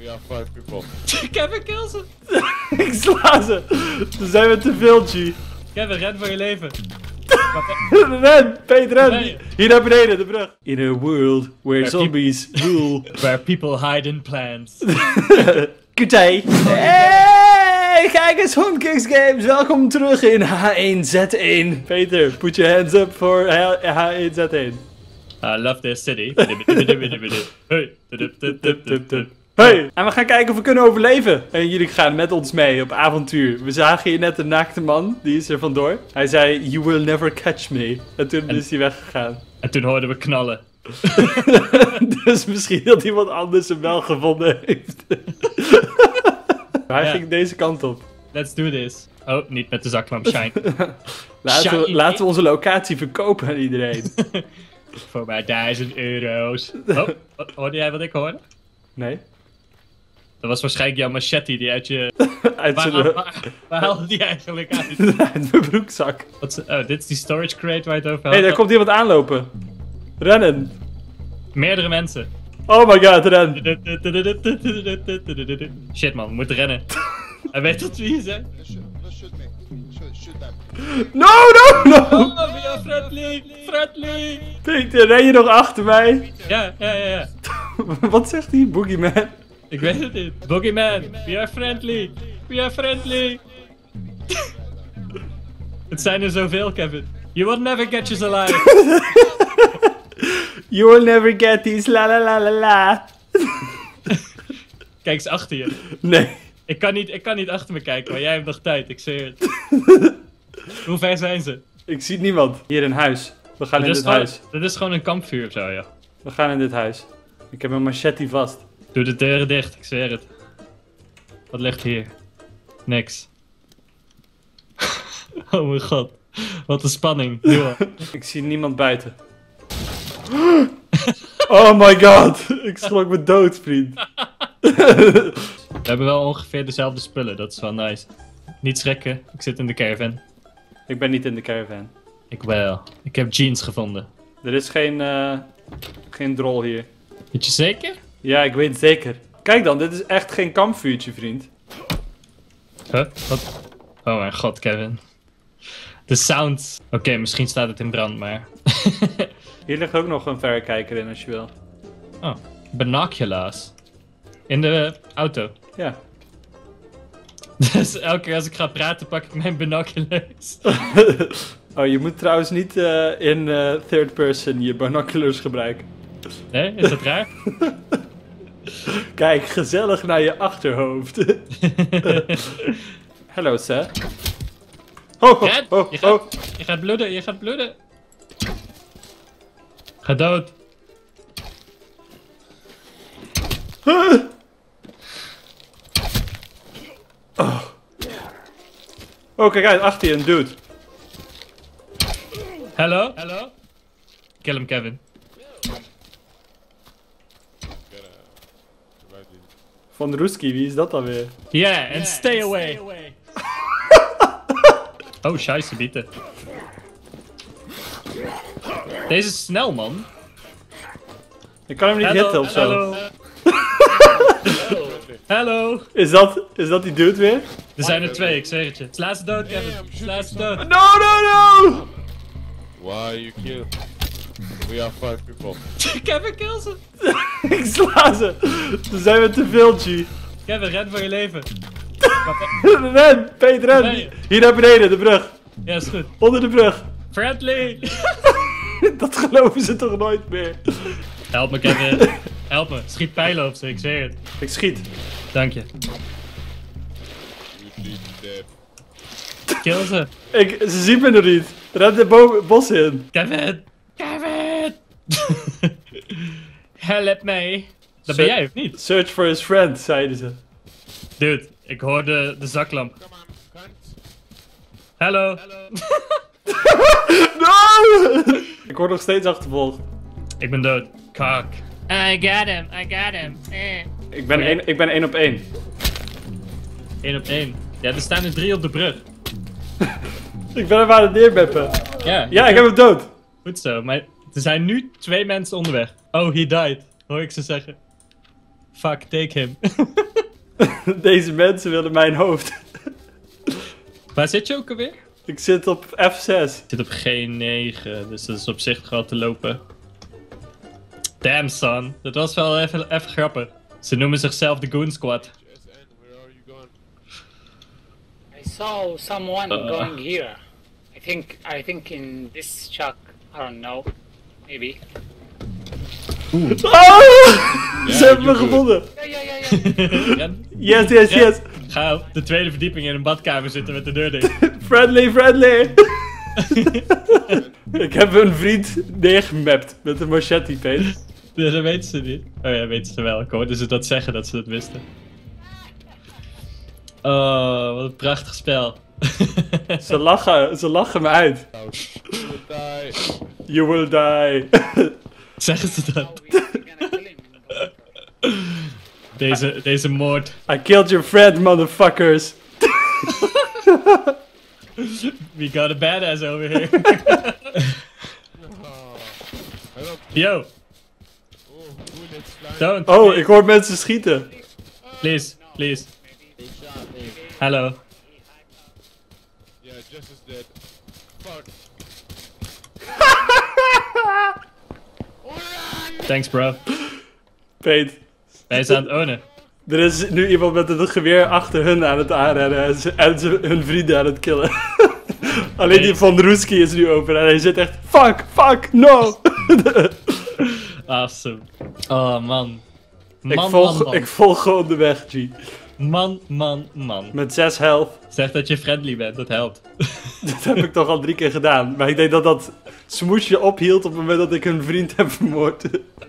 We have 5 people. Kevin, kill ze! Ik sla ze. Ze zijn met te veel, G. Kevin, ren voor je leven. Ren, Peter, ren. Nee. Hier naar beneden, de brug. In a world where zombies rule. Where people hide in plants. Good day. Hey, kijk eens, Homekicks Games. Welkom terug in H1Z1. Peter, put your hands up voor H1Z1. I love this city. Hey, en we gaan kijken of we kunnen overleven. En jullie gaan met ons mee op avontuur. We zagen hier net een naakte man, die is er vandoor. Hij zei, you will never catch me. En toen is hij weggegaan. En toen hoorden we knallen. Dus misschien dat iemand anders hem wel gevonden heeft. Hij ging deze kant op. Let's do this. Oh, niet met de zaklamp shine. Laten we onze locatie verkopen aan iedereen. Voor maar €1000. Oh, hoorde jij wat ik hoorde? Nee. Dat was waarschijnlijk jouw machete die uit je... Uit Waar haalde die eigenlijk uit? uit mijn broekzak. Oh, dit is die storage crate waar je het over had. Hé, daar komt iemand aanlopen. Rennen. Meerdere mensen. Oh my god, ren. Shit man, we moeten rennen. Hij weet tot wie je zegt. Shoot me. Shoot them. No, no, no. Oh, we are friendly. Friendly. Peter, ren je nog achter mij? Ja. Wat zegt hij? Boogeyman? Ik weet het niet. Boogeyman, we are friendly. We are friendly. Het zijn er zoveel, Kevin. You will never get us alive. You will never get these la la la la la. Kijk eens achter je. Nee. Ik kan niet achter me kijken, maar jij hebt nog tijd, ik zweer het. Hoe ver zijn ze? Ik zie niemand. Hier in huis. We gaan in dit huis. Dit is gewoon een kampvuur of zo, ja. We gaan in dit huis. Ik heb mijn machete vast. Doe de deuren dicht, ik zweer het. Wat ligt hier? Niks. Oh mijn god. Wat een spanning. Nu al. Ik zie niemand buiten. Oh my god. Ik schrok me dood, vriend. We hebben wel ongeveer dezelfde spullen, dat is wel nice. Niet schrikken, ik zit in de caravan. Ik ben niet in de caravan. Ik wel. Ik heb jeans gevonden. Er is geen drol hier. Weet je zeker? Ja, ik weet het zeker. Kijk dan, dit is echt geen kampvuurtje, vriend. Huh? Wat? Oh mijn god, Kevin. De sound. Oké, misschien staat het in brand, maar... Hier ligt ook nog een verrekijker in als je wil. Oh, binoculars. In de auto. Ja. Dus elke keer als ik ga praten pak ik mijn binoculars. Oh, je moet trouwens niet in third person je binoculars gebruiken. Nee, is dat raar? Kijk, gezellig naar je achterhoofd. Hallo, sir. Oh, Red, oh, oh. Je gaat bloeden, je gaat bloeden. Ga dood. Oh, kijk uit, achter je, een dude. Hallo? Hallo? Kill hem, Kevin. Van Ruski, wie is dat dan weer? Yeah, and stay away. Oh, scheisse, bieten. Deze is snel, man. Ik kan hem niet hitten of zo. Hallo. Hallo. Is dat die dude weer? Er zijn er twee, ik zeg het je. Sla ze dood, Kevin. Sla ze dood. No, no, no! Why you kill? We have 5 people. Kevin, kill ze. Ik sla ze. Ze zijn met te veel, G. Kevin, ren voor je leven. Ren, Peter, ren. Nee. Hier naar beneden, de brug. Ja, is goed. Onder de brug. Friendly. Dat geloven ze toch nooit meer. Help me, Kevin. Help me. Schiet pijlen op ze, ik zweer het. Ik schiet. Dank je. You dead. Kill ze. Ze zien me nog niet. Ren de bos in. Kevin. Kevin. Help me. Dat ben jij of niet? Search for his friend, zeiden ze. Dude, ik hoorde de zaklamp. Come on, cunt. Hallo. No! Ik word nog steeds achtervolgd. Ik ben dood. Kak. I got him. Ik ben 1 op 1. 1 op 1. Ja, er staan er 3 op de brug. Ik ben hem aan het neerbeppen. Ja, Ja, ik heb hem dood. Goed zo, maar er zijn nu 2 mensen onderweg. Oh, he died. Hoor ik ze zeggen. Fuck, take him. Deze mensen willen mijn hoofd. Waar zit je ook alweer? Ik zit op F6. Ik zit op G9, dus dat is op zich gewoon te lopen. Damn son, dat was wel even grappig. Ze noemen zichzelf de Goon Squad. JSN, where are you going? I saw someone going here. I think in this shack. I don't know. Maybe. Ze hebben me gevonden. Yeah. Ren, Yes, yes, yes. ga op de tweede verdieping in een badkamer zitten met de deur dicht. Friendly, friendly. Ik heb een vriend neergemapt met een machete, Peter. Ja, dat weten ze niet. Oh ja, weten ze wel. Ik hoorde ze dat zeggen, dat ze dat wisten. Oh, wat een prachtig spel. Ze lachen me uit. You will die. You will die. Zeggen ze dat? We're gonna kill him. Deze moord. I killed your friend, motherfuckers. We got a badass over here. I don't. Yo, Oh, bullets flying. don't. Oh, ik hoor mensen schieten. Please, please. They shot me. Hallo. Yeah, Jess is dead. Fuck. Thanks bro. Peet, Wij zijn aan het ownen. er is nu iemand met een geweer achter hun aan het aanrennen en ze hun vrienden aan het killen. Alleen die van Roeski is nu open en hij zit echt, fuck, no. Awesome. Oh man. Ik Man, volg gewoon de weg, G. man. Met 6 health. Zeg dat je friendly bent, dat helpt. Dat heb ik toch al 3 keer gedaan. Maar ik denk dat dat smoesje ophield op het moment dat ik een vriend heb vermoord.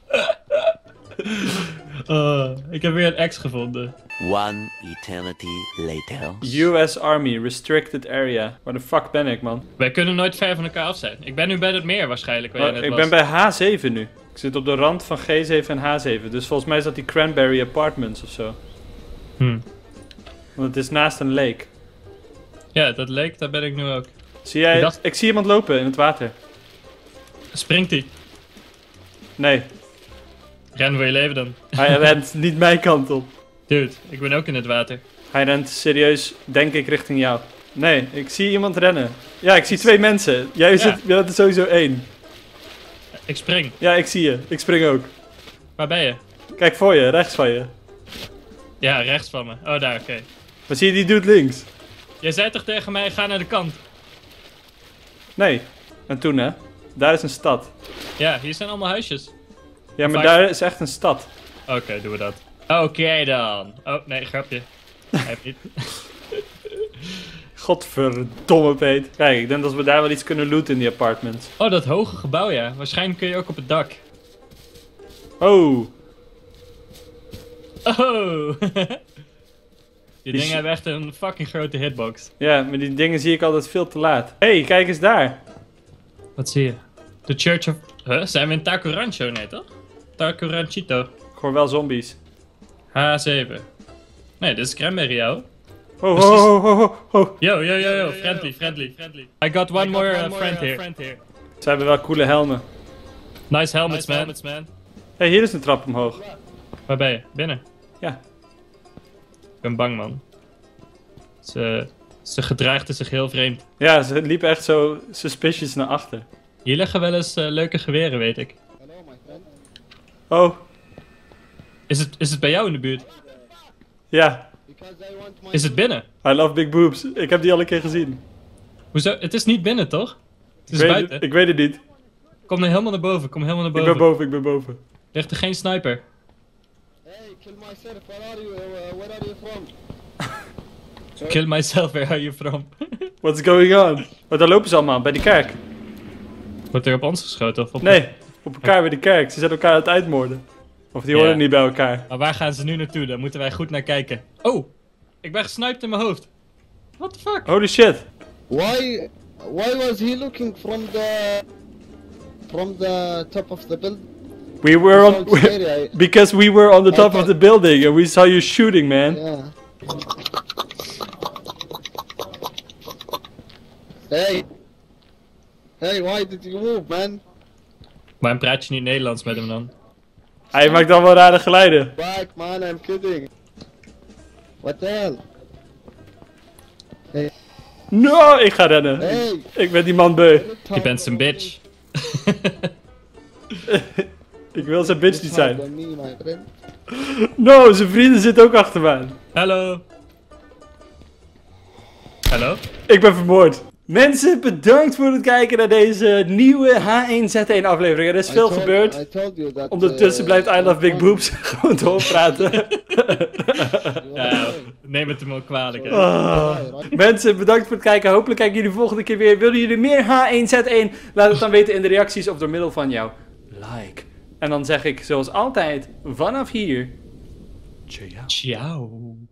Ik heb weer een ex gevonden. One eternity later. US Army, restricted area. Waar de fuck ben ik, man? Wij kunnen nooit ver van elkaar af zijn. Ik ben nu bij het meer waarschijnlijk, waar jij net Ik was. ben bij H7 nu. Ik zit op de rand van G7 en H7. Dus volgens mij is dat die Cranberry Apartments of zo. Want het is naast een lake. Ja, dat leek, daar ben ik nu ook. Zie jij? Ik dacht- Ik zie iemand lopen in het water. Springt hij? Nee, Ren voor je leven dan. hij rent niet mijn kant op. Dude, ik ben ook in het water. Hij rent serieus, denk ik, richting jou. Nee, ik zie iemand rennen. Ja, ik zie 2 mensen. Jij bent er sowieso 1. Ik spring. Ja, ik zie je. Ik spring ook. Waar ben je? Kijk voor je, rechts van je. Ja, rechts van me. Oh, daar, oké. Maar zie je die dude links? Jij zei toch tegen mij, ga naar de kant? Nee. En toen, hè? Daar is een stad. Ja, hier zijn allemaal huisjes. Ja, maar Vaak- daar is echt een stad. Oké, doen we dat. Oké dan. Oh, nee, grapje. Hij heeft niet. Godverdomme, Peet. Kijk, ik denk dat we daar wel iets kunnen looten in die apartments. Oh, dat hoge gebouw, ja. Waarschijnlijk kun je ook op het dak. Oh, Oh! Die dingen sh- hebben echt een fucking grote hitbox. ja, maar die dingen zie ik altijd veel te laat. Hé, hey, kijk eens daar. Wat zie je? De Church of... Huh? Zijn we in Taco Rancho? Nee, toch? Taco Ranchito. Ik hoor wel zombies. H7. Nee, dit is Cranberry, joh. Oh, Precies. oh. Yo. Friendly. I got one more friend here. Ze hebben wel coole helmen. Nice helmets, man. Hé, hey, hier is een trap omhoog. Waar ben je? Binnen? Ja. Ik ben bang, man. Ze gedraagden zich heel vreemd. Ja, ze liepen echt zo suspicious naar achter. Hier liggen wel eens leuke geweren, weet ik. Oh, Is het bij jou in de buurt? ja. Is het binnen? I love big boobs. Ik heb die al een keer gezien. Hoezo? Het is niet binnen, toch? Het is Ik buiten. ik weet het niet. Kom er helemaal naar boven. Ik ben boven, ik ben boven. Ligt er geen sniper? Hey, kill myself. Where are you from? Kill myself, where are you from? What's going on? Oh, daar lopen ze allemaal, bij die kerk. Wordt er op ons geschoten? Of op Nee, op elkaar bij de kerk. Ze zijn elkaar aan het uitmoorden. Of die Ja. horen niet bij elkaar. Maar waar gaan ze nu naartoe? Daar moeten wij goed naar kijken. Oh! Ik ben gesniped in mijn hoofd. What the fuck? Holy shit. Why was he looking from the top of the building? We were on... Sounds scary, because we were on the top of the building and we saw you shooting, man. yeah. Hey. Hey, why did you move, man? Waarom praat je niet Nederlands met hem dan? Hij maakt dan wel rare geluiden. Back, man, I'm kidding. What the hell? No, ik ga rennen. Hey! Ik ben die man beu. Je bent zijn bitch. Ik wil zijn bitch niet zijn. Me, my friend. No, zijn vrienden zitten ook achter me aan. Hallo. Hallo? Ik ben vermoord. Mensen, bedankt voor het kijken naar deze nieuwe H1Z1 aflevering. Er is veel I gebeurd. told you that, Ondertussen blijft I Love Big Boobs gewoon doorpraten. Ja, neem het hem ook kwalijk. Hè. Mensen, bedankt voor het kijken. Hopelijk kijken jullie volgende keer weer. Willen jullie meer H1Z1? Laat het dan weten in de reacties of door middel van jouw like. En dan zeg ik zoals altijd vanaf hier. Ciao. Ciao.